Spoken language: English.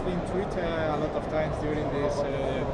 been tweeted a lot of times during this